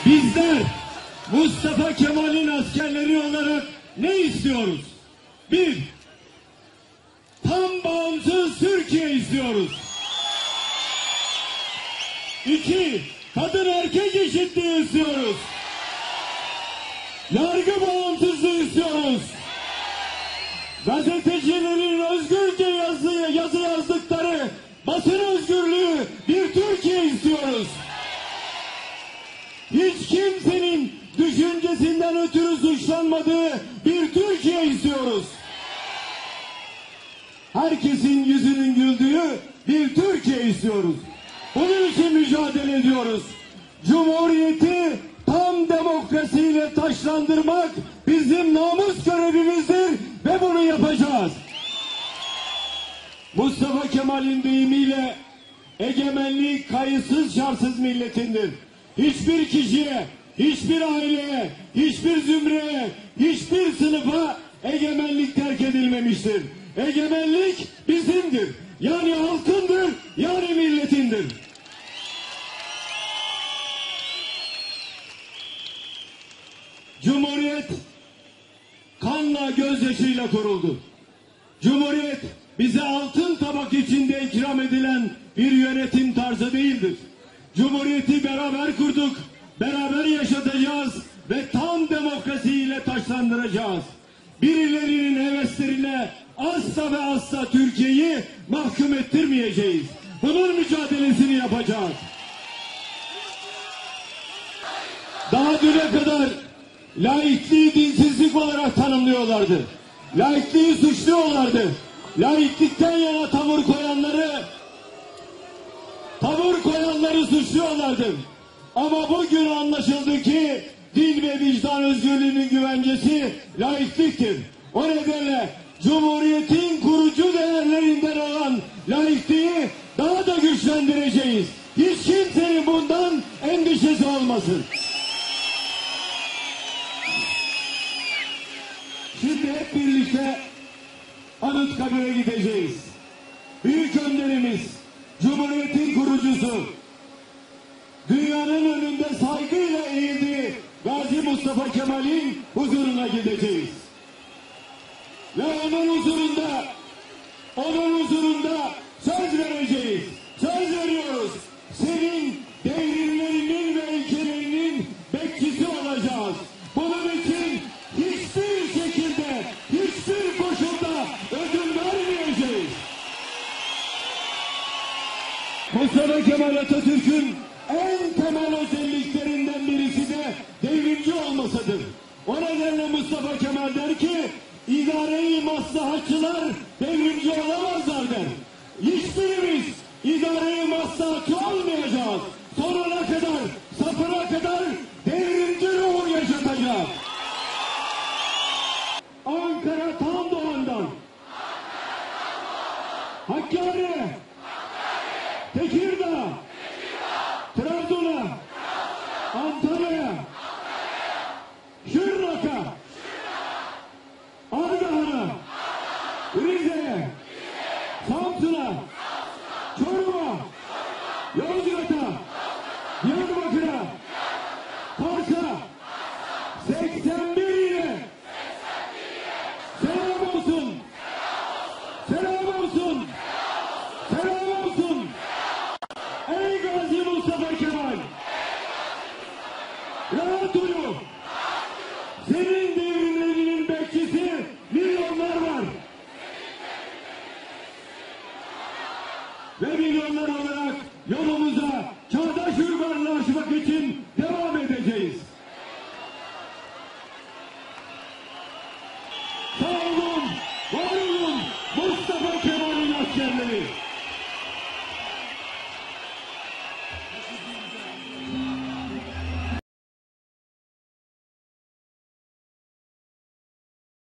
Bizler Mustafa Kemal'in askerleri olarak ne istiyoruz? Bir, tam bağımsız Türkiye istiyoruz. İki, kadın erkek eşitliği istiyoruz. Yargı bağımsızlığı istiyoruz. Gazetecilerin özgürce yazı yazdıkları basın özgürlüğü bir Türkiye istiyoruz. Hiç kimsenin düşüncesinden ötürü suçlanmadığı bir Türkiye istiyoruz. Herkesin yüzünün güldüğü bir Türkiye istiyoruz. Bunun için mücadele ediyoruz. Cumhuriyeti tam demokrasiyle taçlandırmak bizim namus görevimizdir ve bunu yapacağız. Mustafa Kemal'in deyimiyle egemenlik kayıtsız şartsız milletindir. Hiçbir kişiye, hiçbir aileye, hiçbir zümreye, hiçbir sınıfa egemenlik terk edilmemiştir. Egemenlik bizimdir. Yani halkındır, yani milletindir. Cumhuriyet kanla gözyaşıyla kuruldu. Cumhuriyet bize altın tabak içinde ikram edilen bir yönetim tarzı değildir. Cumhuriyeti beraber kurduk, beraber yaşatacağız ve tam demokrasiyle taçlandıracağız. Birilerinin heveslerine asla ve asla Türkiye'yi mahkum ettirmeyeceğiz. Bunun mücadelesini yapacağız. Daha düne kadar laikliği dinsizlik olarak tanımlıyorlardı. Laikliği suçluyorlardı. Laiklikten yana tavır koyanları suçluyorlardı. Ama bugün anlaşıldı ki din ve vicdan özgürlüğünün güvencesi laikliktir. O nedenle Cumhuriyet'in kurucu değerlerinden olan laikliği daha da güçlendireceğiz. Hiç kimsenin bundan endişesi olmasın. Şimdi hep birlikte Anıtkabir'e gideceğiz. Büyük önderimiz, Cumhuriyet'in kurucusu, dünyanın önünde saygıyla eğildiği Gazi Mustafa Kemal'in huzuruna gideceğiz. Ve onun huzurunda söz vereceğiz. Söz veriyoruz. Senin devrimlerinin ve ilkelerinin bekçisi olacağız. Bunun için hiçbir şekilde, hiçbir koşulda ödün vermeyeceğiz. Mustafa Kemal Atatürk'ün en temel özelliklerinden birisi de devrimci olmasıdır. O nedenle Mustafa Kemal der ki, idare-i maslahatçılar devrimci olamazlar der. Hiçbirimiz idare-i maslahatçı olmayacağız. Sonuna kadar, safına kadar devrimci ruhu yaşatacağız. Ankara tam doğandan, Hakkari, Tekirdağ, Trabzon'a, Antalya, Şırnak'a, Ardahan'a, Rize'ye, Samsun'a, Çorum'a, Yozgat'a, Diyarbakır'a, Kars'a, 81 ile selam olsun, selam olsun, selam olsun. Ey Gazi Mustafa Kemal, rahat uyu.